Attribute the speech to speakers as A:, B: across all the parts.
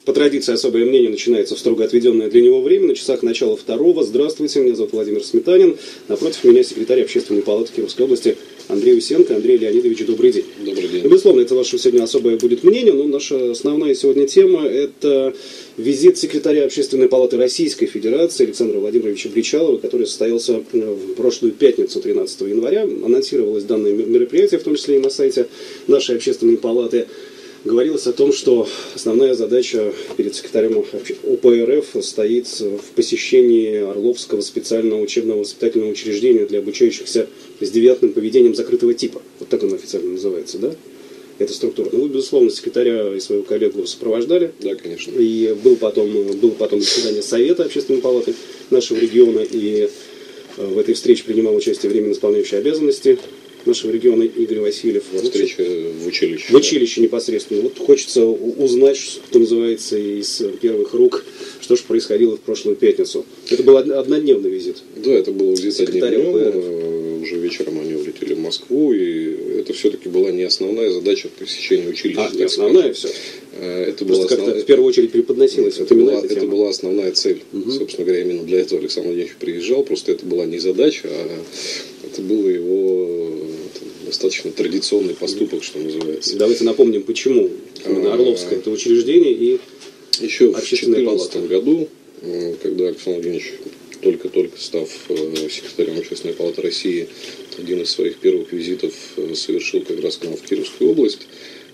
A: По традиции особое мнение начинается в строго отведенное для него время. На часах начала 2-го. Здравствуйте, меня зовут Владимир Сметанин. Напротив меня секретарь Общественной палаты Кировской области Андрей Усенко. Андрей Леонидович, добрый день.
B: Добрый день.
A: Безусловно, это ваше сегодня особое будет мнение, но наша основная сегодня тема – это визит секретаря Общественной палаты Российской Федерации Александра Владимировича Бричалова, который состоялся в прошлую пятницу, 13 января. Анонсировалось данное мероприятие, в том числе и на сайте нашей Общественной палаты. Говорилось о том, что основная задача перед секретарем УПРФ стоит в посещении Орловского специального учебного воспитательного учреждения для обучающихся с девиантным поведением закрытого типа. Вот так оно официально называется, да? Эта структура. Ну, вы, безусловно, секретаря и своего коллегу сопровождали.
B: Да, конечно.
A: И было потом заседание Совета Общественной палаты нашего региона, и в этой встрече принимал участие временно исполняющий обязанности нашего региона Игорь Васильев.
B: Встреча в училище.
A: В училище непосредственно. Вот хочется узнать, что называется, из первых рук, что же происходило в прошлую пятницу. Это был однодневный визит.
B: Да, это был визит одним днем. Уже вечером они улетели в Москву, и это все-таки была не основная задача посещения училища.
A: Не основная все.
B: Это была
A: как-то в первую очередь преподносилась.
B: Это была основная цель. Собственно говоря, именно для этого Александр Владимирович приезжал. Просто это была не задача, а это было его достаточно традиционный поступок, что называется.
A: Давайте напомним, почему именно Орловское это учреждение и
B: еще в
A: Общественная
B: 2014 году, когда Александр Владимирович, только-только став секретарем Общественной палаты России, один из своих первых визитов совершил как раз к нам в Кировскую область.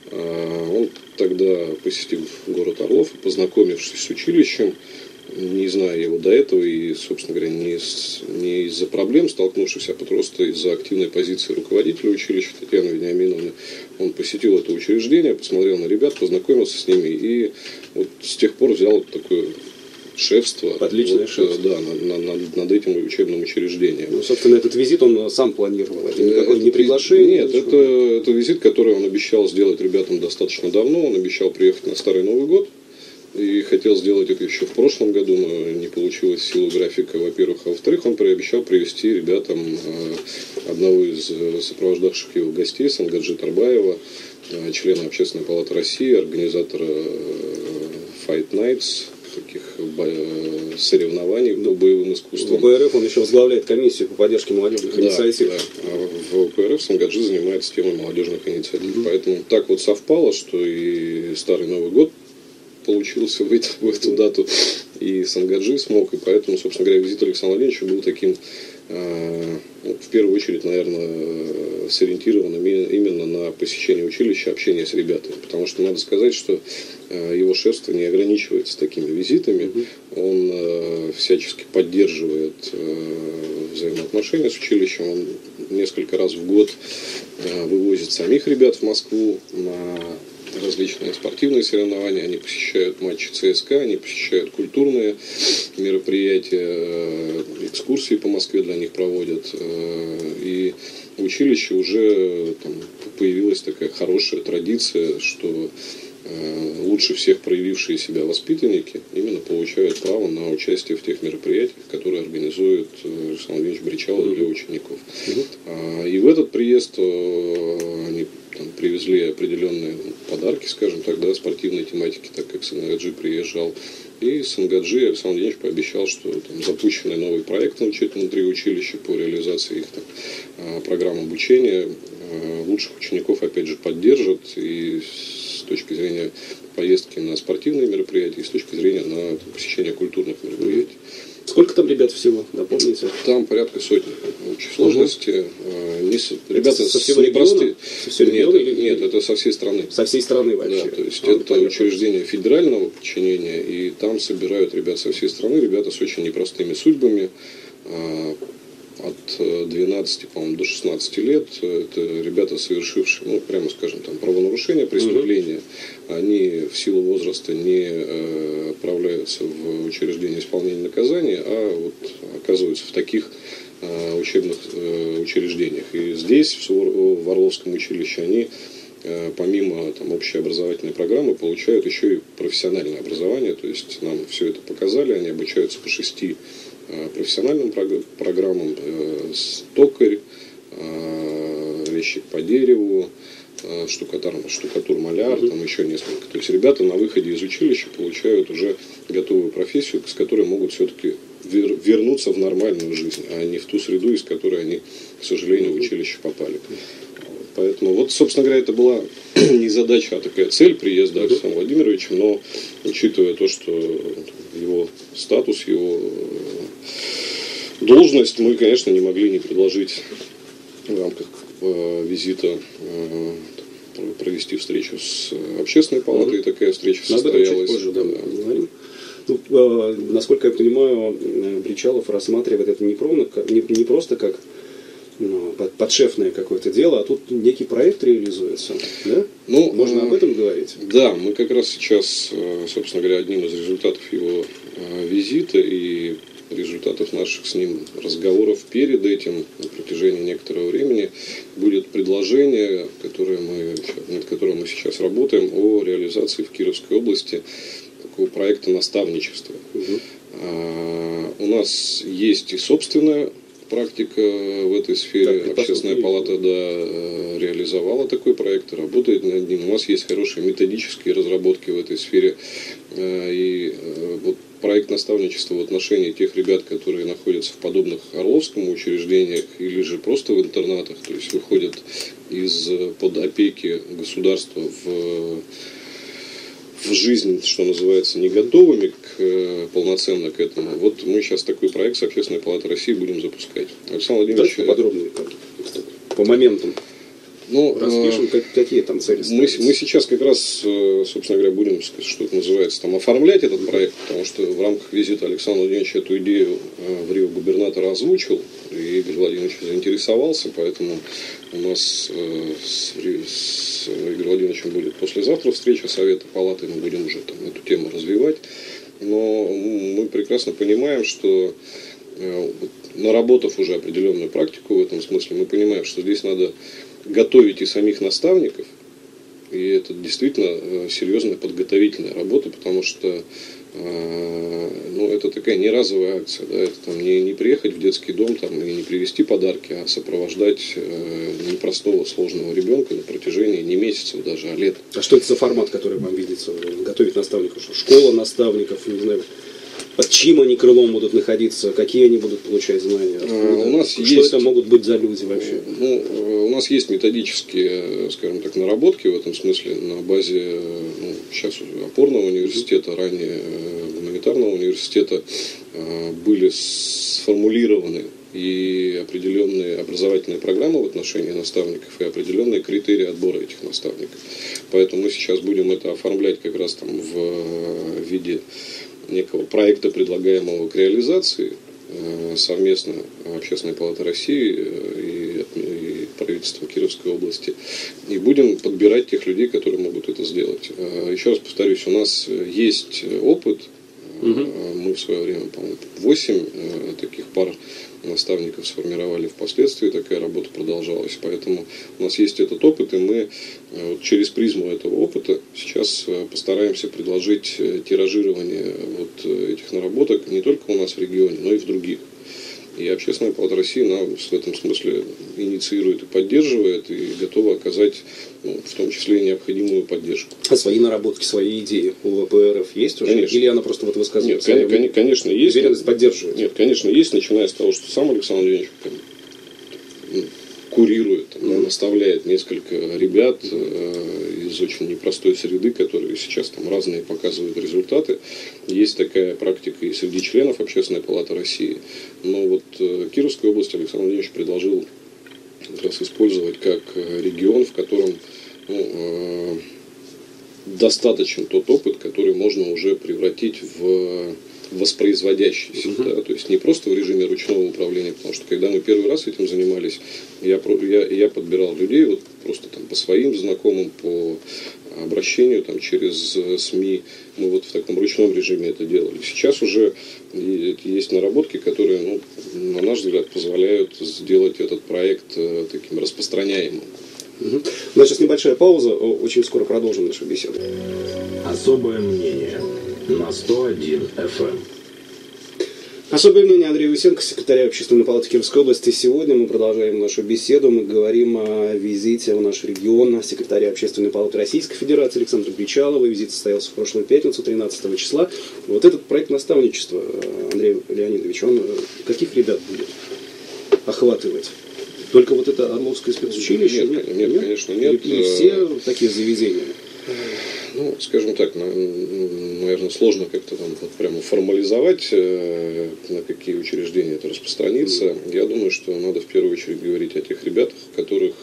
B: Он тогда посетил город Орлов, познакомившись с училищем, не зная его до этого и, собственно говоря, не из-за проблем столкнувшись, а просто из-за активной позиции руководителя училища Татьяны Вениаминовны, он посетил это учреждение, посмотрел на ребят, познакомился с ними и вот с тех пор взял вот такое шефство.
A: Отличное шефство.
B: Да, над этим учебным учреждением.
A: Ну, собственно, этот визит он сам планировал. Это никакое не приглашение.
B: Нет, это визит, который он обещал сделать ребятам достаточно давно. Он обещал приехать на Старый Новый год. И хотел сделать это еще в прошлом году, но не получилось в силу графика, во-первых. А во-вторых, он обещал привезти ребятам одного из сопровождавших его гостей, Сангаджи Тарбаева, члена Общественной палаты России, организатора Fight Nights, таких соревнований по боевым искусствам.
A: В УПРФ он еще возглавляет комиссию по поддержке молодежных инициатив.
B: Да. А в УПРФ Сангаджи занимается темой молодежных инициатив. Поэтому так вот совпало, что и Старый Новый год получился в эту дату, и Сангаджи смог, и поэтому, собственно говоря, визит Александра Владимировича был таким, в первую очередь, наверное, сориентированным именно на посещение училища, общение с ребятами, потому что надо сказать, что его шефство не ограничивается такими визитами, он всячески поддерживает взаимоотношения с училищем, он несколько раз в год вывозит самих ребят в Москву на различные спортивные соревнования, они посещают матчи ЦСКА, они посещают культурные мероприятия, экскурсии по Москве для них проводят. И в училище уже там появилась такая хорошая традиция, что лучше всех проявившие себя воспитанники именно получают право на участие в тех мероприятиях, которые организует Александр Владимирович Бричалов для учеников. И в этот приезд они там привезли определенные подарки, скажем так, да, спортивной тематики, так как Сангаджи приезжал. И Сангаджи Александр Владимирович пообещал, что там запущенный новый проект внутри училища по реализации их там, программ обучения лучших учеников опять же поддержат и с точки зрения поездки на спортивные мероприятия, и с точки зрения на посещение культурных мероприятий.
A: Сколько там ребят всего, напомните?
B: Там порядка сотни. В общей сложности. Ребята
A: со всего
B: непростые.
A: Нет,
B: это со всей страны.
A: Со всей страны вообще.
B: Да, то есть это учреждение федерального подчинения, и там собирают ребят со всей страны, ребята с очень непростыми судьбами. От 12, по-моему, до 16 лет. Это ребята, совершившие, ну, прямо скажем, там, правонарушения, преступления. Они в силу возраста не отправляются в учреждение исполнения наказания, а вот оказываются в таких учебных учреждениях. И здесь, в Орловском училище, они помимо там, общеобразовательной программы получают еще и профессиональное образование. То есть нам все это показали, они обучаются по 6 профессиональным программам: токарь, резчик по дереву, штукатур-маляр, там еще несколько. То есть ребята на выходе из училища получают уже готовую профессию, с которой могут все-таки вернуться в нормальную жизнь, а не в ту среду, из которой они, к сожалению, в училище попали. Поэтому вот, собственно говоря, это была не задача, а такая цель приезда Александра Владимировича, но учитывая то, что его статус, его должность, мы, конечно, не могли не предложить в рамках визита провести встречу с общественной палатой, и такая встреча состоялась.
A: Позже, да, поговорим. Насколько я понимаю, Бричалов рассматривает это не просто как подшефное какое-то дело, а тут некий проект реализуется. Да? Можно об этом говорить?
B: Да, мы как раз сейчас, собственно говоря, одним из результатов его визита и результатов наших с ним разговоров перед этим на протяжении некоторого времени будет предложение, над которым мы сейчас работаем, о реализации в Кировской области такого проекта наставничества. У нас есть и собственная практика в этой сфере. Общественная палата реализовала такой проект, работает над ним. У нас есть хорошие методические разработки в этой сфере. И вот проект наставничества в отношении тех ребят, которые находятся в подобных Орловскому учреждениях или же просто в интернатах, то есть выходят из-под опеки государства в жизнь, что называется, не готовыми полноценно к этому. Вот мы сейчас такой проект с Общественной палатой России будем запускать. Александр Владимирович,
A: подробнее по моментам. Распишем, какие там цели ставятся.
B: Мы сейчас как раз, собственно говоря, будем, что это называется, там, оформлять этот проект, потому что в рамках визита Александра Владимировича эту идею в Рио губернатора озвучил, и Игорь Владимирович заинтересовался, поэтому у нас с Игорем Владимировичем будет послезавтра встреча Совета Палаты, мы будем уже там эту тему развивать. Но мы прекрасно понимаем, что наработав уже определенную практику в этом смысле, мы понимаем, что здесь надо готовить и самих наставников, и это действительно серьезная подготовительная работа, потому что это такая не разовая акция, да, это там не приехать в детский дом там, и не привезти подарки, а сопровождать непростого, сложного ребенка на протяжении не месяцев даже, а лет.
A: А что это за формат, который вам видится? Готовить наставников? Школа наставников, не знаю, под чьим они крылом будут находиться, какие они будут получать знания, это могут быть за люди вообще?
B: У нас есть методические, скажем так, наработки в этом смысле на базе сейчас опорного университета, ранее гуманитарного университета были сформулированы и определенные образовательные программы в отношении наставников и определенные критерии отбора этих наставников. Поэтому мы сейчас будем это оформлять как раз там в виде некого проекта, предлагаемого к реализации совместно Общественной палаты России и правительством Кировской области. И будем подбирать тех людей, которые могут это сделать. Еще раз повторюсь, у нас есть опыт. Мы в свое время, по-моему, 8 таких пар наставников сформировали впоследствии, такая работа продолжалась. Поэтому у нас есть этот опыт, и мы через призму этого опыта сейчас постараемся предложить тиражирование этих наработок не только у нас в регионе, но и в других. И Общественная палата России нас в этом смысле инициирует и поддерживает, и готова оказать, в том числе, и необходимую поддержку.
A: А свои наработки, свои идеи у ВПРФ есть уже?
B: Конечно.
A: Или она просто высказывается?
B: Нет, конечно, есть.
A: Уверенность поддерживает?
B: Нет, конечно, есть, начиная с того, что сам Александр Владимирович курирует, наставляет несколько ребят из очень непростой среды, которые сейчас там разные показывают результаты. Есть такая практика и среди членов Общественной палаты России. Но Кировскую область Александр Владимирович предложил как раз использовать как регион, в котором достаточен тот опыт, который можно уже превратить в воспроизводящийся. Да? То есть не просто в режиме ручного управления, потому что когда мы первый раз этим занимались, я подбирал людей просто там по своим знакомым, по обращению через СМИ, мы в таком ручном режиме это делали. Сейчас уже есть наработки, которые, на наш взгляд, позволяют сделать этот проект таким распространяемым.
A: У нас сейчас небольшая пауза, очень скоро продолжим нашу беседу.
C: Особое мнение на 101 FM.
A: Особое мнение Андрея Усенко, секретаря Общественной палаты Кировской области. Сегодня мы продолжаем нашу беседу. Мы говорим о визите в наш регион секретаря Общественной палаты Российской Федерации Александра Бричалова. Визит состоялся в прошлую пятницу, 13 числа. Вот этот проект наставничества, Андрей Леонидович, он каких ребят будет охватывать? Только вот это Орловское спецучилище?
B: Нет, конечно, нет.
A: Или все такие заведения?
B: Ну, скажем так, наверное, сложно как-то там вот прямо формализовать, на какие учреждения это распространится. Я думаю, что надо в первую очередь говорить о тех ребятах, которых,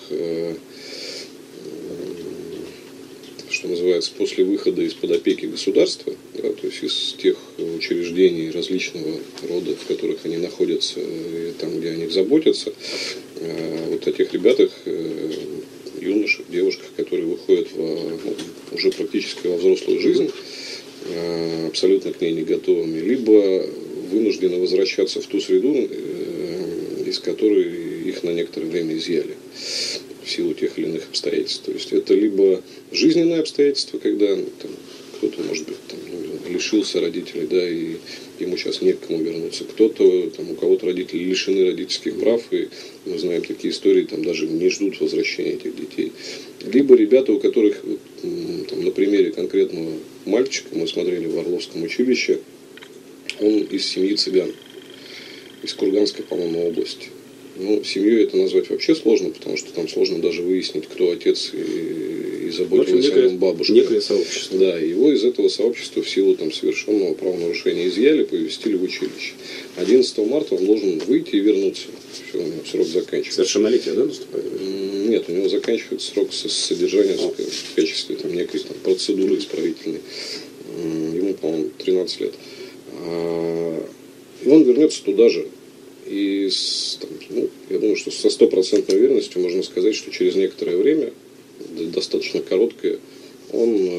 B: что называется, после выхода из-под опеки государства, да, то есть из тех учреждений различного рода, в которых они находятся, и там, где о них заботятся, вот о тех ребятах, юношах, девушках, которые выходят уже практически во взрослую жизнь, абсолютно к ней не готовыми, либо вынуждены возвращаться в ту среду, из которой их на некоторое время изъяли в силу тех или иных обстоятельств. То есть это либо жизненные обстоятельства, когда там, кто-то, может быть, там, лишился родителей, да, и ему сейчас не к кому вернуться. Кто-то, там, у кого-то родители лишены родительских прав, и мы знаем такие истории, там даже не ждут возвращения этих детей. Либо ребята, у которых, там, на примере конкретного мальчика, мы смотрели в Орловском училище, он из семьи цыган, из Курганской, по-моему, области. Ну, семьей это назвать вообще сложно, потому что там сложно даже выяснить, кто отец и заботилась о нем бабушка.
A: Некое сообщество.
B: Да, его из этого сообщества в силу там совершенного правонарушения изъяли, повестили в училище. 11 марта он должен выйти и вернуться. Все, у него срок заканчивается.
A: Совершеннолетие, да, наступает?
B: Нет, у него заканчивается срок содержания в качестве там, некой там, процедуры исправительной. Ему, по-моему, 13 лет. И он вернется туда же. И я думаю, что со стопроцентной уверенностью можно сказать, что через некоторое время, достаточно короткое, он,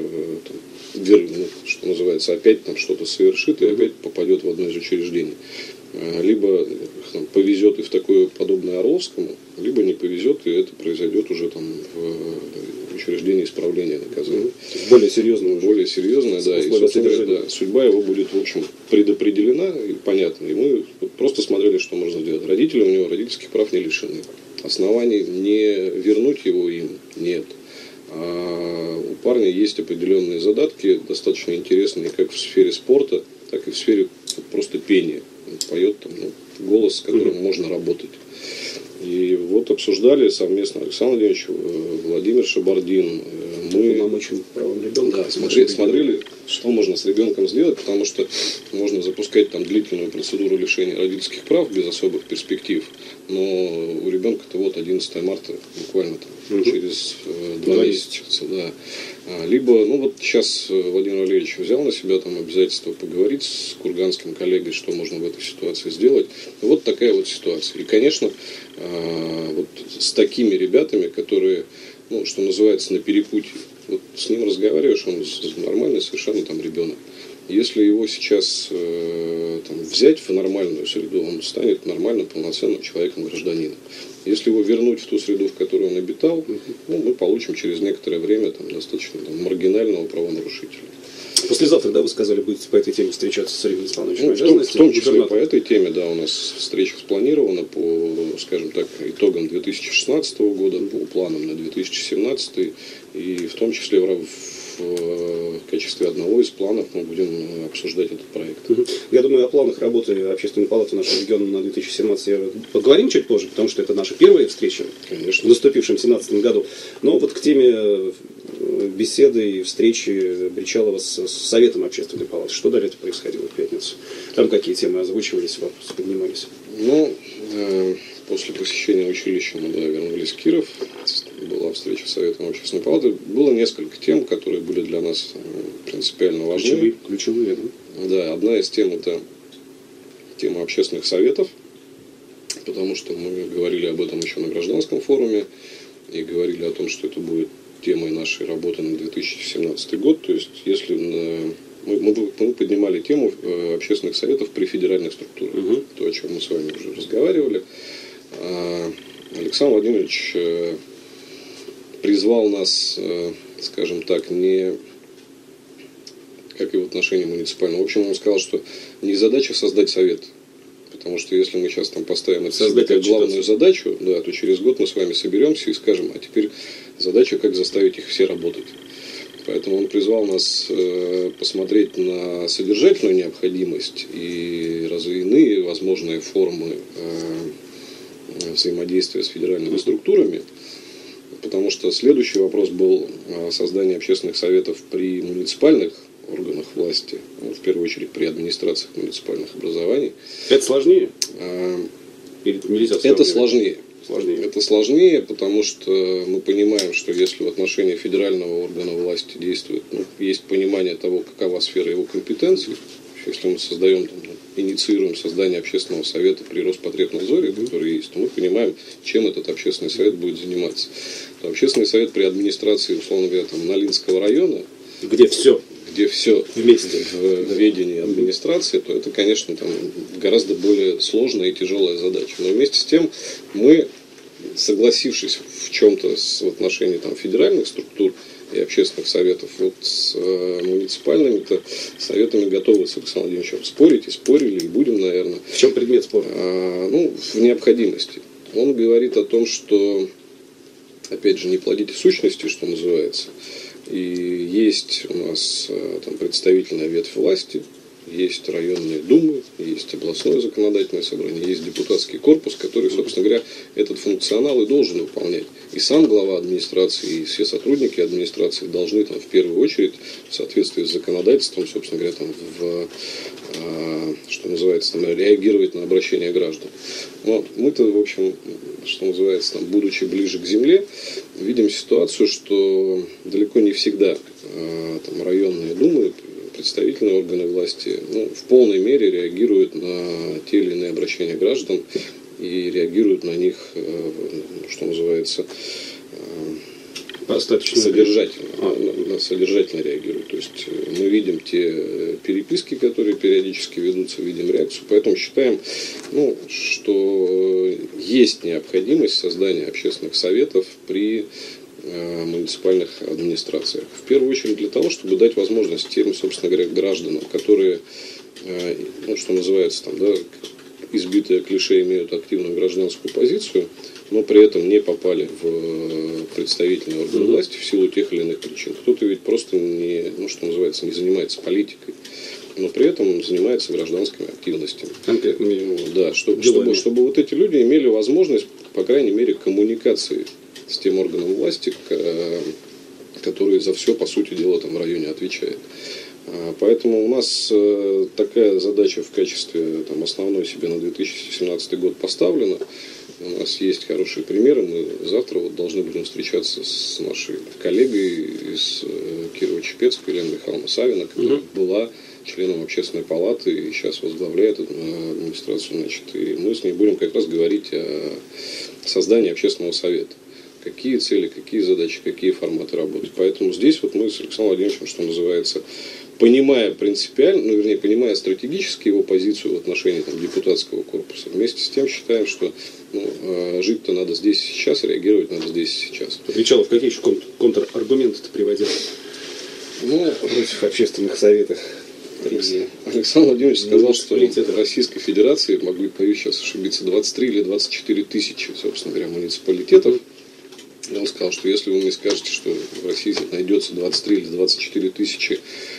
B: что называется, опять там что-то совершит и опять попадет в одно из учреждений. Либо повезет и в такое подобное Орловскому, либо не повезет, и это произойдет уже там в учреждении исправления наказания.
A: Более серьезно.
B: Более серьезно, да. И, собственно, да, судьба его будет, в общем, предопределена и понятна. И мы просто смотрели, что можно сделать. Родители у него родительских прав не лишены. Оснований не вернуть его им нет. А у парня есть определенные задатки, достаточно интересные как в сфере спорта, так и в сфере просто пения. Он поет там, голос, с которым можно работать. И вот обсуждали совместно Александр Владимирович, Владимир Шабардин. Мы
A: очень правом ребенка.
B: Да, смотрели, что можно с ребенком сделать, потому что можно запускать там длительную процедуру лишения родительских прав без особых перспектив. Но у ребенка-то вот 11 марта, буквально там, через 2 месяца. Да. Либо, вот сейчас Владимир Валерьевич взял на себя там обязательство поговорить с курганским коллегой, что можно в этой ситуации сделать. Вот такая вот ситуация. И, конечно, вот с такими ребятами, которые, что называется, на перепутье. Вот с ним разговариваешь, он нормальный совершенно там ребенок. Если его сейчас взять в нормальную среду, он станет нормальным, полноценным человеком, гражданином. Если его вернуть в ту среду, в которой он обитал, мы получим через некоторое время достаточно маргинального правонарушителя.
A: Послезавтра, да, вы сказали, будете по этой теме встречаться с Сергеем Испановичем?
B: В том числе по этой теме, да, у нас встреча спланирована по, скажем так, итогам 2016 года, по планам на 2017, и в том числе в качестве одного из планов мы будем обсуждать этот проект.
A: Я думаю, о планах работы Общественной палаты нашего региона на 2017 поговорим чуть позже, потому что это наша первая встреча.
B: Конечно.
A: В наступившем 2017 году. Но вот к теме беседы и встречи Бричалова с Советом Общественной палаты. Что далее это происходило в пятницу? Там какие темы озвучивались, вопросы поднимались?
B: После посещения училища мы вернулись в Киров. Была встреча с Советом Общественной палаты. Было несколько тем, которые были для нас принципиально важны.
A: Ключевые, да?
B: Да, одна из тем – это тема общественных советов, потому что мы говорили об этом еще на гражданском форуме и говорили о том, что это будет темой нашей работы на 2017 год. То есть, если мы поднимали тему общественных советов при федеральных структурах, то, о чем мы с вами уже разговаривали. Александр Владимирович призвал нас, скажем так, не как и в отношении муниципального. В общем, он сказал, что не задача создать совет. Потому что если мы сейчас там поставим это себе как главную задачу, да, то через год мы с вами соберемся и скажем, а теперь задача, как заставить их все работать. Поэтому он призвал нас посмотреть на содержательную необходимость и иные возможные формы взаимодействия с федеральными структурами. Потому что следующий вопрос был создание общественных советов при муниципальных органах власти, в первую очередь при администрациях муниципальных образований.
A: Это сложнее?
B: Это сложнее. Это сложнее, потому что мы понимаем, что если в отношении федерального органа власти действует, есть понимание того, какова сфера его компетенций, если мы инициируем создание общественного совета при Роспотребнадзоре, который есть, то мы понимаем, чем этот общественный совет будет заниматься. То общественный совет при администрации, условно говоря, Налинского района, где все вместе в ведении администрации, то это, конечно, гораздо более сложная и тяжелая задача. Но вместе с тем мы, согласившись в чем-то в отношении федеральных структур и общественных советов, с муниципальными советами готовы с Александром Владимировичем спорить, и спорили, и будем, наверное.
A: В чем предмет спора?
B: В необходимости. Он говорит о том, что, опять же, не плодите сущности, что называется. И есть у нас представительная ветвь власти, есть районные думы, есть областное законодательное собрание, есть депутатский корпус, который, собственно говоря, этот функционал и должен выполнять. И сам глава администрации, и все сотрудники администрации должны в первую очередь в соответствии с законодательством, собственно говоря, что называется, реагировать на обращения граждан. Но мы-то, в общем, что называется, будучи ближе к земле, видим ситуацию, что далеко не всегда районные думы, представительные органы власти в полной мере реагируют на те или иные обращения граждан и реагируют на них, что называется, содержательно реагируют. То есть мы видим те переписки, которые периодически ведутся, видим реакцию, поэтому считаем, что есть необходимость создания общественных советов при муниципальных администрациях. В первую очередь для того, чтобы дать возможность тем, собственно говоря, гражданам, которые, что называется, избитые клише, имеют активную гражданскую позицию, но при этом не попали в представительные органы власти в силу тех или иных причин. Кто-то ведь просто не занимается политикой, но при этом занимается гражданскими активностями. Да, чтобы вот эти люди имели возможность, по крайней мере, коммуникации с тем органом власти, который за все, по сути дела, в районе отвечает. Поэтому у нас такая задача в качестве основной себе на 2017 год поставлена. У нас есть хорошие примеры. Мы завтра должны будем встречаться с нашей коллегой из Кирово-Чепецка, Еленой Михайловной Савиной, которая была членом общественной палаты и сейчас возглавляет администрацию. И мы с ней будем как раз говорить о создании общественного совета. Какие цели, какие задачи, какие форматы работы. Поэтому здесь мы с Александром Владимировичем, что называется, понимая принципиально, понимая стратегически его позицию в отношении депутатского корпуса, вместе с тем считаем, что жить-то надо здесь и сейчас, реагировать надо здесь и сейчас.
A: Кричалов, какие еще контраргументы ты приводил против общественных советов?
B: Александр Владимирович сказал, что в Российской Федерации, боюсь сейчас ошибиться, 23 или 24 тысячи, собственно говоря, муниципалитетов. И он сказал, что если вы мне скажете, что в России найдется 23 или 24 тысячи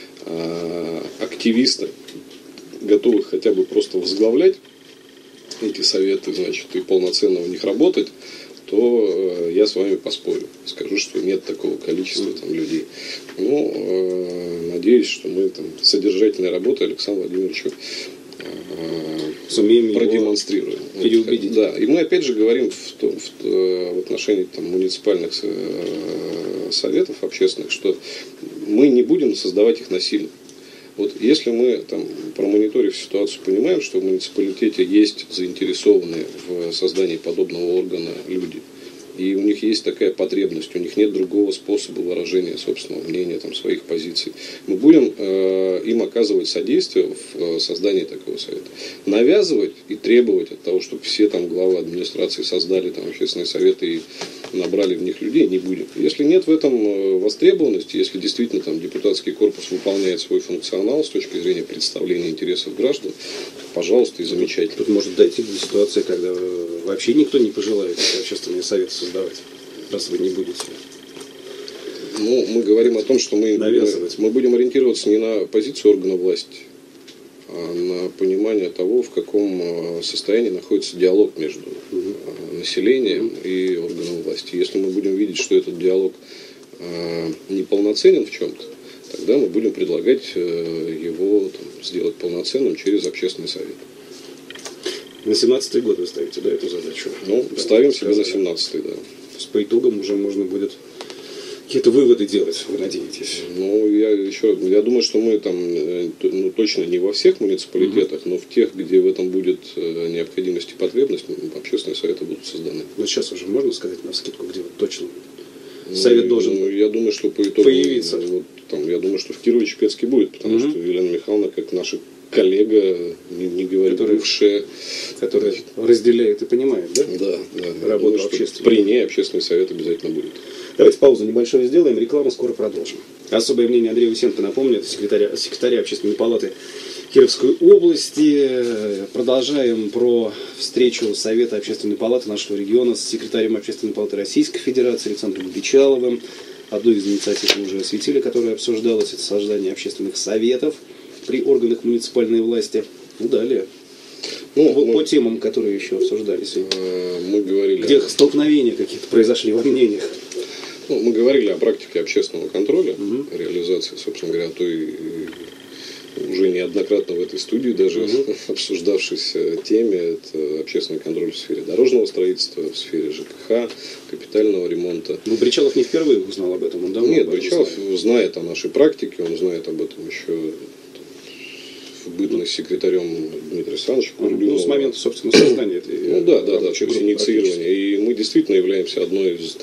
B: активистов, готовых хотя бы просто возглавлять эти советы, и полноценно в них работать, то я с вами поспорю. Скажу, что нет такого количества людей. Надеюсь, что мы содержательной работой Александру Владимировичу
A: сумеем
B: продемонстрируем.
A: Переубедить.
B: Да. И мы опять же говорим в отношении муниципальных советов общественных, что мы не будем создавать их насильно. Если мы промониторив ситуацию, понимаем, что в муниципалитете есть заинтересованные в создании подобного органа люди, и у них есть такая потребность, у них нет другого способа выражения собственного мнения, своих позиций, мы будем им оказывать содействие в создании такого совета. Навязывать и требовать от того, чтобы все главы администрации создали общественные советы и набрали в них людей, не будем. Если нет в этом востребованности, если действительно там депутатский корпус выполняет свой функционал с точки зрения представления интересов граждан, пожалуйста, и замечательно.
A: Тут может дойти до ситуации, когда вообще никто не пожелает общественные советы создавать, раз вы не будете.
B: Ну, мы говорим о том, что мы будем ориентироваться не на позицию органа власти, а на понимание того, в каком состоянии находится диалог между населением и органом власти. Если мы будем видеть, что этот диалог неполноценен в чем-то, тогда мы будем предлагать его сделать полноценным через общественный совет.
A: На 17-й год вы ставите, да, эту задачу?
B: Ну, да, ставим себе на 17-й, да.
A: То есть по итогам уже можно будет какие-то выводы делать, вы надеетесь?
B: Ну, я думаю, что мы там, точно не во всех муниципалитетах, но в тех, где в этом будет необходимость и потребность, общественные советы будут созданы.
A: Но сейчас уже можно сказать навскидку, где вот точно совет должен
B: я думаю, что по итогу
A: появиться?
B: Я думаю, что в Кирово-Чепецке будет, потому что Елена Михайловна, как наша коллега, не говорит бывшая,
A: которая разделяет и понимает, да?
B: Да.
A: Работу общественную.
B: При ней общественный совет обязательно будет.
A: Давайте паузу небольшую сделаем, рекламу скоро продолжим. Особое мнение Андрея Усенко напомню, это секретаря Общественной палаты Кировской области. Продолжаем про встречу Совета Общественной палаты нашего региона с секретарем Общественной палаты Российской Федерации Александром Бичаловым. Одну из инициатив мы уже осветили, которая обсуждалась, это создание общественных советов при органах муниципальной власти. Далее. По темам, которые еще обсуждались.
B: Мы говорили...
A: Где столкновения какие-то произошли во мнениях.
B: Мы говорили о практике общественного контроля, реализации, собственно говоря, той уже неоднократно в этой студии даже обсуждавшейся теме. Это общественный контроль в сфере дорожного строительства, в сфере ЖКХ, капитального ремонта.
A: Бричалов не впервые узнал об этом? Он давно
B: Нет, Бричалов знает о нашей практике, он знает об этом еще в бытность секретарем Дмитрия Александровича Курдюмова.
A: С момента, собственно, создания этой
B: то есть инициирования. И мы действительно являемся одной из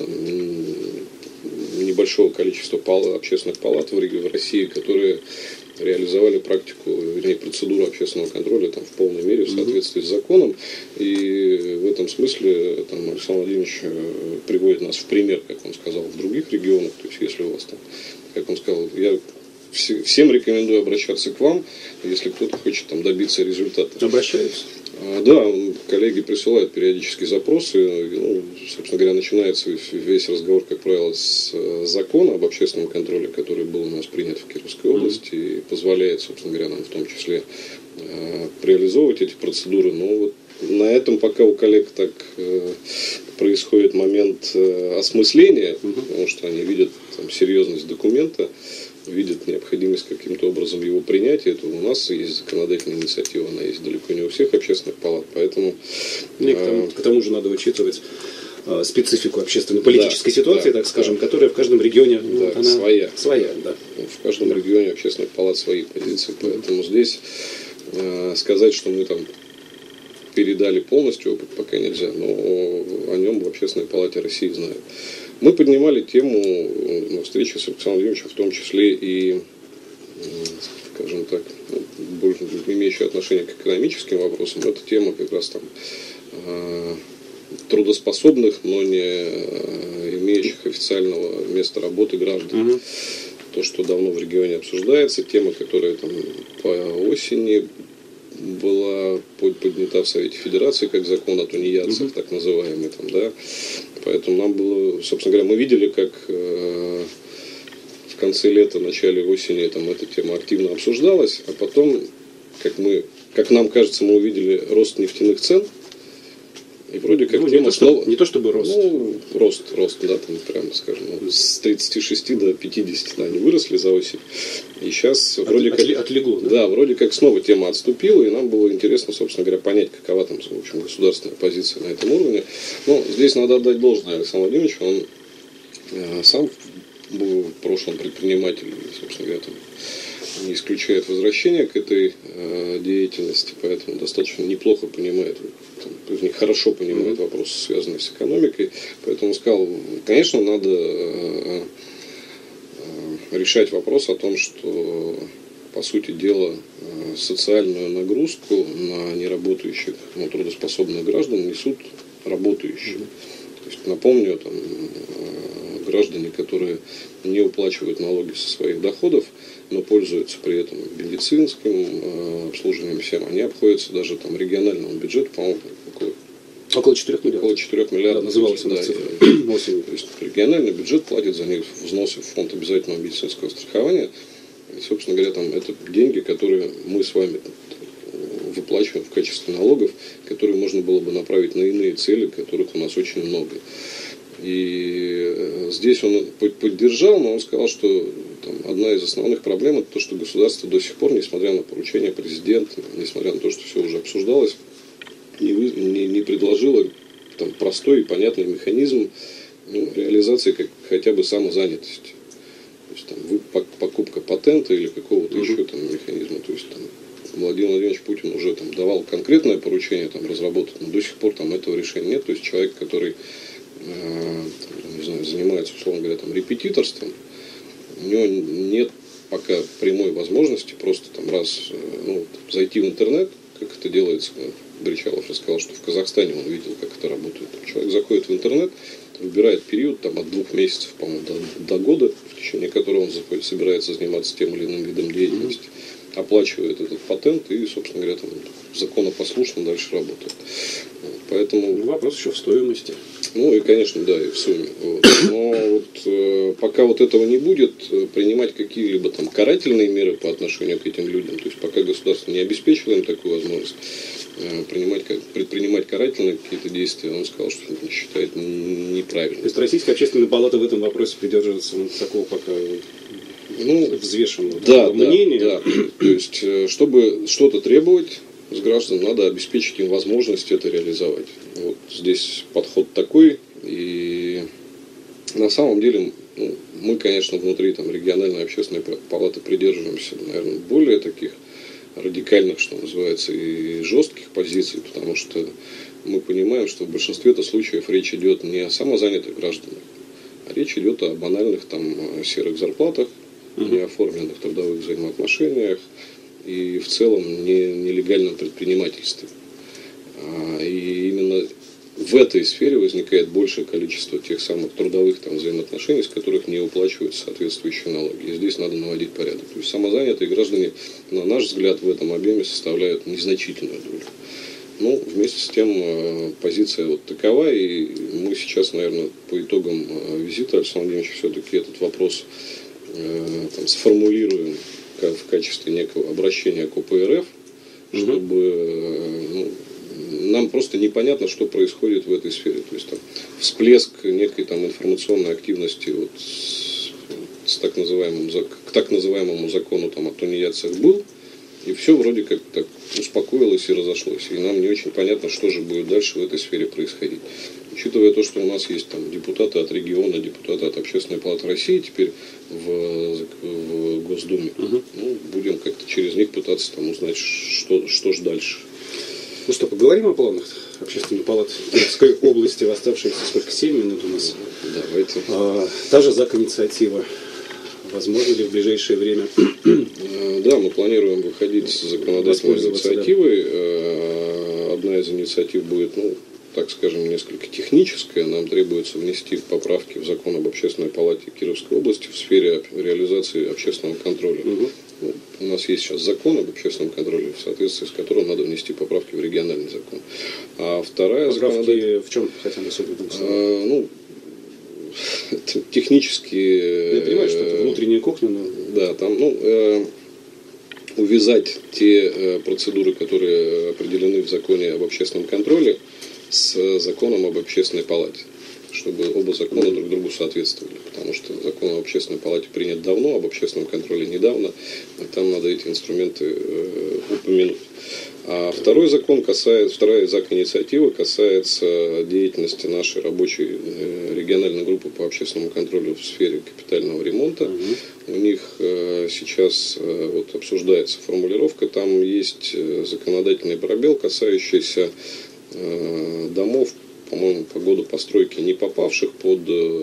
B: небольшого количества общественных палат в России, которые реализовали практику, процедуру общественного контроля в полной мере в соответствии с законом. И в этом смысле Александр Владимирович приводит нас в пример, как он сказал, в других регионах. То есть если у вас как он сказал, я всем рекомендую обращаться к вам, если кто-то хочет добиться результата.
A: Обращаются?
B: Да, коллеги присылают периодически запросы. Собственно говоря, начинается весь разговор, как правило, с закона об общественном контроле, который был у нас принят в Кировской области и позволяет, собственно говоря, нам в том числе реализовывать эти процедуры. Но на этом пока у коллег так происходит момент осмысления, потому что они видят серьезность документа, видят необходимость каким-то образом его принятия. Это у нас есть законодательная инициатива, она есть далеко не у всех общественных палат, поэтому... К
A: тому же надо учитывать специфику общественно-политической ситуации, так скажем, которая в каждом регионе
B: своя.
A: Да.
B: В каждом регионе общественных палат свои позиции, поэтому здесь сказать, что мы передали полностью опыт, пока нельзя, но о нем в Общественной палате России знают. Мы поднимали тему на встрече с Александром Владимировичем, в том числе и, скажем так, больше имеющая отношение к экономическим вопросам. Это тема как раз трудоспособных, но не имеющих официального места работы граждан. То, что давно в регионе обсуждается, тема, которая по осени была поднята в Совете Федерации как закон о тунеядцах, так называемый Поэтому нам было, собственно говоря, мы видели, как в конце лета, начале осени эта тема активно обсуждалась, а потом, как нам кажется, мы увидели рост нефтяных цен. И вроде как тема снова...
A: Не то чтобы рост.
B: Рост, прямо скажем. С 36 до 50 они выросли за осень. И сейчас вроде как...
A: Отлегло, да?
B: Да, вроде как снова тема отступила, и нам было интересно, собственно говоря, понять, какова в общем, государственная позиция на этом уровне. Но здесь надо отдать должное Александру Владимировичу. Он сам был в прошлом предприниматель, собственно говоря, не исключает возвращение к этой деятельности, поэтому достаточно неплохо понимает, хорошо понимает вопросы, связанные с экономикой. Поэтому сказал, конечно, надо решать вопрос о том, что, по сути дела, социальную нагрузку на неработающих, но трудоспособных граждан несут работающие. То есть, напомню, там, граждане, которые не уплачивают налоги со своих доходов, но пользуются при этом медицинским обслуживанием всем, они обходятся даже там региональному бюджету, по-моему,
A: около 4 миллиардов.
B: Около 4 миллиардов.
A: Да, называлась
B: да,
A: цифра.
B: То есть региональный бюджет платит за них взносы в фонд обязательного медицинского страхования. И, собственно говоря, там это деньги, которые мы с вами выплачиваем в качестве налогов, которые можно было бы направить на иные цели, которых у нас очень много. И здесь он поддержал, но он сказал, что там, одна из основных проблем это то, что государство до сих пор, несмотря на поручение президента, несмотря на то, что все уже обсуждалось, не предложила там, простой и понятный механизм реализации хотя бы самозанятости. То есть там, покупка патента или какого-то еще там, механизма. То есть там, Владимир Владимирович Путин уже там, давал конкретное поручение там, разработать, но до сих пор там, этого решения нет. То есть человек, который не знаю, занимается, условно говоря, там, репетиторством, у него нет пока прямой возможности просто там, зайти в интернет, как это делается. Бричалов рассказал, что в Казахстане он видел, как это работает. Человек заходит в интернет, выбирает период там, от 2 месяцев, по-моему, до года, в течение которого он собирается заниматься тем или иным видом деятельности, оплачивает этот патент и, собственно говоря, там, законопослушно дальше работает. Поэтому...
A: Вопрос еще в стоимости.
B: Ну и, конечно, да, и в сумме. Вот. Но вот, пока вот этого не будет, принимать какие-либо там карательные меры по отношению к этим людям, то есть пока государство не обеспечило им такую возможность, предпринимать карательные какие-то действия, он сказал, что он считает неправильным.
A: То есть Российская общественная палата в этом вопросе придерживается такого пока взвешенного мнения?
B: Да. То есть, чтобы что-то требовать с граждан, надо обеспечить им возможность это реализовать. Вот здесь подход такой. И на самом деле мы, конечно, внутри там, региональной общественной палаты придерживаемся, наверное, более таких радикальных, что называется, и жестких позиций, потому что мы понимаем, что в большинстве случаев речь идет не о самозанятых гражданах, а речь идет о банальных там, серых зарплатах, неоформленных трудовых взаимоотношениях и в целом нелегальном предпринимательстве. И именно в этой сфере возникает большее количество тех самых трудовых там, взаимоотношений, с которых не уплачиваются соответствующие налоги. И здесь надо наводить порядок. То есть самозанятые граждане, на наш взгляд, в этом объеме составляют незначительную долю. Ну, вместе с тем, позиция вот такова, и мы сейчас, наверное, по итогам визита Александра Владимировича все-таки этот вопрос там, сформулируем в качестве некого обращения к ОП РФ, чтобы нам просто непонятно, что происходит в этой сфере. То есть там всплеск некой там информационной активности вот, к так называемому закону там, о тунеядцах был, и все вроде как так успокоилось и разошлось. И нам не очень понятно, что же будет дальше в этой сфере происходить. Учитывая то, что у нас есть там депутаты от региона, депутаты от Общественной палаты России теперь в Госдуме, будем как-то через них пытаться там, узнать, что же дальше.
A: Ну что, поговорим о планах Общественной палаты Тверской области в оставшиеся сколько, 7 минут у нас.
B: Давайте.
A: Та же ЗАГ-инициатива. Возможно ли в ближайшее время?
B: Да, мы планируем выходить с законодательной инициативой. Да. Одна из инициатив будет, так скажем, несколько техническая. Нам требуется внести поправки в закон об Общественной палате Кировской области в сфере реализации общественного контроля. У нас есть сейчас закон об общественном контроле, в соответствии с которым надо внести поправки в региональный закон. А вторая
A: поправки в чем хотя бы суть?
B: Это технические...
A: Я понимаю, что это внутренняя кухня, но...
B: Да, там, увязать те процедуры, которые определены в законе об общественном контроле, с законом об общественной палате, чтобы оба закона друг другу соответствовали. Потому что закон об общественной палате принят давно, об общественном контроле недавно, и там надо эти инструменты упомянуть. А вторая ЗАГ-инициатива касается деятельности нашей рабочей региональной группы по общественному контролю в сфере капитального ремонта. У них сейчас обсуждается формулировка, там есть законодательный пробел, касающийся домов, по-моему, по году постройки, не попавших под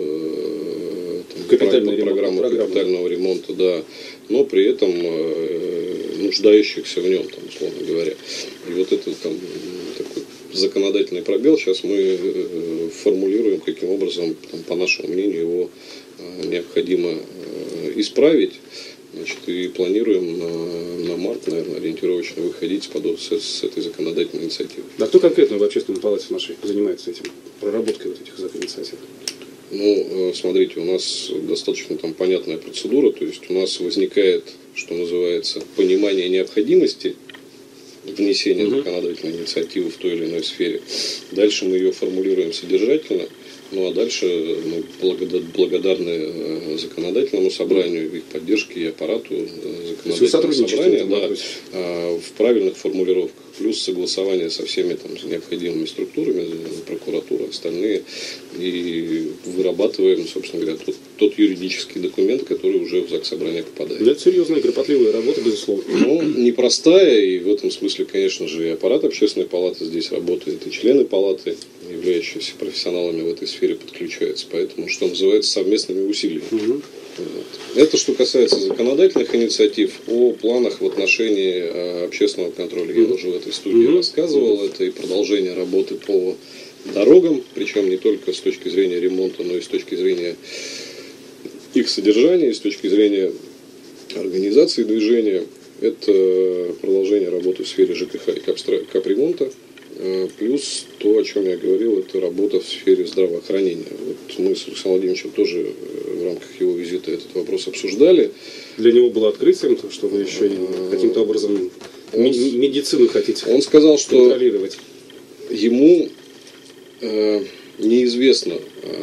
B: программу капитального ремонта, да, но при этом нуждающихся в нем, там, условно говоря. И вот это там такой законодательный пробел. Сейчас мы формулируем, каким образом, по нашему мнению, его необходимо исправить. Значит, и планируем на март, наверное, ориентировочно выходить с этой законодательной инициативой.
A: А кто конкретно в Общественной палате нашей занимается этим, проработкой вот этих инициатив?
B: Ну, смотрите, у нас достаточно там понятная процедура, то есть у нас возникает, что называется, понимание необходимости внесения законодательной инициативы в той или иной сфере. Дальше мы ее формулируем содержательно, ну а дальше мы благодарны законодательному собранию, их поддержке и аппарату законодательного собрания в правильных формулировках. Плюс согласование со всеми там необходимыми структурами, прокуратура, остальные. И вырабатываем, собственно говоря, тот юридический документ, который уже в Заксобрание попадает.
A: Это серьезная и кропотливая работа, безусловно.
B: Ну, непростая, и в этом смысле, конечно же, и аппарат Общественной палаты здесь работает, и члены палаты, являющиеся профессионалами в этой сфере, подключаются. Поэтому, что называется, совместными усилиями. Вот. Это что касается законодательных инициатив. О планах в отношении общественного контроля я уже в этой студии рассказывал. Это и продолжение работы по дорогам, причем не только с точки зрения ремонта, но и с точки зрения их содержания, и с точки зрения организации движения. Это продолжение работы в сфере ЖКХ и капремонта. Плюс то, о чем я говорил, это работа в сфере здравоохранения. Вот мы с Александром Владимировичем тоже в рамках его визита этот вопрос обсуждали.
A: Для него было открытием, то, что вы еще каким-то образом медицину хотите
B: он сказал, что
A: контролировать.
B: Ему неизвестно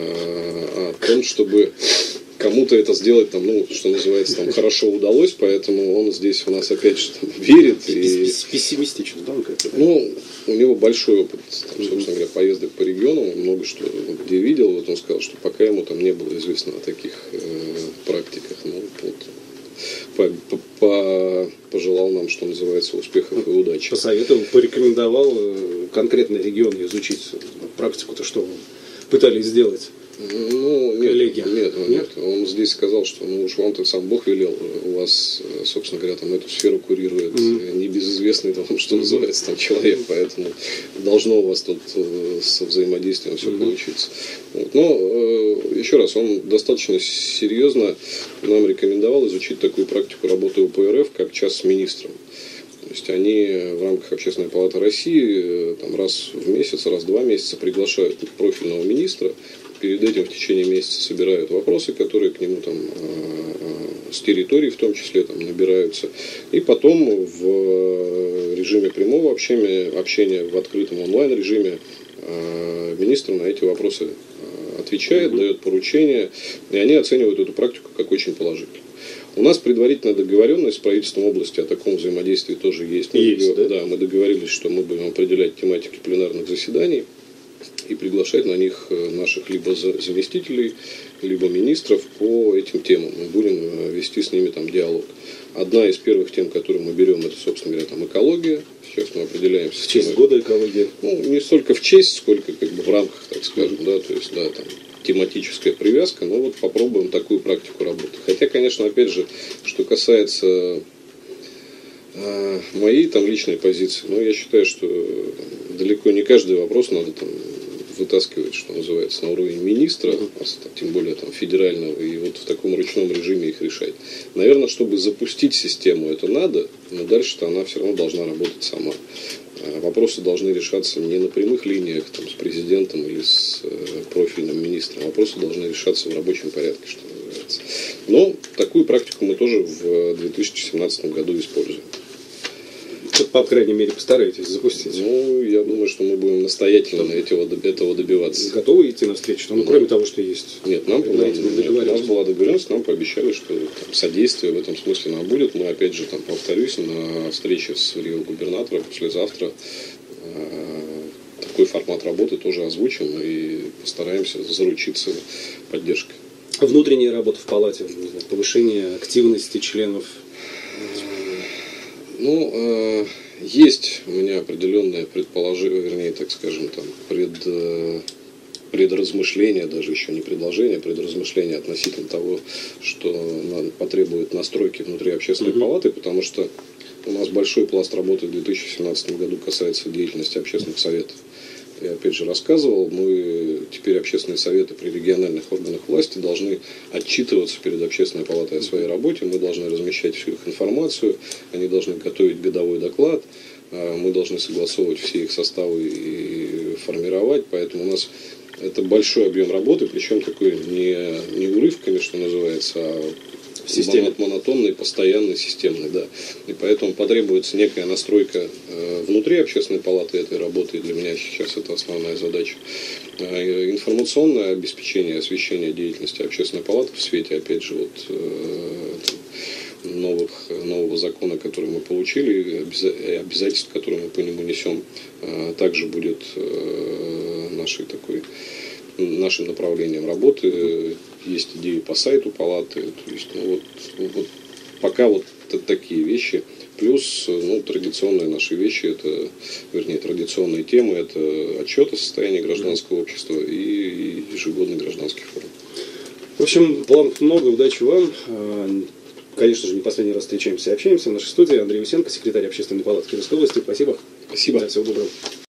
B: о том, чтобы кому-то это сделать, там, ну, что называется, там, хорошо удалось, поэтому он здесь у нас опять же там, верит. И
A: пессимистичен, да, он как-то?
B: Ну, у него большой опыт, там, собственно говоря, поездок по регионам, он много что где видел. Вот он сказал, что пока ему там не было известно о таких практиках. Ну, вот, пожелал нам, что называется, успехов и удачи.
A: Посоветовал, порекомендовал конкретные регионы изучить практику-то, что вы пытались сделать.
B: Ну,
A: коллеги.
B: Нет. Он здесь сказал, что ну уж вам-то сам Бог велел, у вас, собственно говоря, там эту сферу курирует небезызвестный, там, что называется, там человек, поэтому должно у вас тут со взаимодействием все получиться. Вот. Но еще раз, он достаточно серьезно нам рекомендовал изучить такую практику работы УПРФ, как час с министром. То есть они в рамках Общественной палаты России там, раз в месяц, раз в 2 месяца приглашают профильного министра. Перед этим в течение месяца собирают вопросы, которые к нему там, с территории в том числе там, набираются. И потом в режиме прямого общения в открытом онлайн-режиме министр на эти вопросы отвечает, дает поручения. И они оценивают эту практику как очень положительную. У нас предварительная договоренность с правительством области о таком взаимодействии тоже есть. Мы договорились, что мы будем определять тематики пленарных заседаний и приглашать на них наших либо заместителей, либо министров по этим темам. Мы будем вести с ними там диалог. Одна из первых тем, которые мы берем, это, собственно говоря, там экология. Сейчас мы определяемся.
A: В честь года экологии.
B: Ну, не столько в честь, сколько как бы в рамках, так скажем, да, то есть, да, там тематическая привязка, но вот попробуем такую практику работы. Хотя, конечно, опять же, что касается моей там личной позиции, но я считаю, что далеко не каждый вопрос надо там вытаскивать, что называется, на уровень министра, тем более там федерального, и вот в таком ручном режиме их решать. Наверное, чтобы запустить систему, это надо, но дальше-то она все равно должна работать сама. Вопросы должны решаться не на прямых линиях там, с президентом или с профильным министром. Вопросы должны решаться в рабочем порядке, что называется. Но такую практику мы тоже в 2017 году используем.
A: По крайней мере, постарайтесь запустить.
B: Ну, я думаю, что мы будем настоятельно этого добиваться.
A: Готовы идти навстречу? Ну, кроме того, что есть.
B: Нет, у нас была договоренность, нам пообещали, что там, содействие в этом смысле нам будет. Мы, опять же, там, повторюсь, на встрече с Рио-губернатором послезавтра такой формат работы тоже озвучим и постараемся заручиться поддержкой.
A: Внутренняя работа в палате, повышение активности членов.
B: Ну, есть у меня определенное предположение, вернее, так скажем, там, предразмышления, даже еще не предложение, предразмышления относительно того, что потребует настройки внутри общественной палаты, потому что у нас большой пласт работы в 2017 году касается деятельности общественных советов. я опять же рассказывал, мы теперь общественные советы при региональных органах власти должны отчитываться перед общественной палатой о своей работе, мы должны размещать всю их информацию, они должны готовить годовой доклад, мы должны согласовывать все их составы и формировать, поэтому у нас это большой объем работы, причем такой не урывками, что называется, а монотонный, постоянный, системный, да. И поэтому потребуется некая настройка внутри общественной палаты этой работы, и для меня сейчас это основная задача. Информационное обеспечение, освещение деятельности общественной палаты в свете, опять же, вот нового закона, который мы получили, обязательств, которые мы по нему несем, также будет нашим направлением работы. Есть идеи по сайту палаты. То есть, вот пока вот такие вещи. Плюс традиционные наши вещи, традиционные темы, это отчет о состоянии гражданского общества и ежегодный гражданский форум.
A: В общем, планов много, удачи вам. Конечно же, не последний раз встречаемся и общаемся в нашей студии. Андрей Усенко, секретарь Общественной палаты Кировской области. Спасибо.
B: Спасибо.
A: Всего доброго.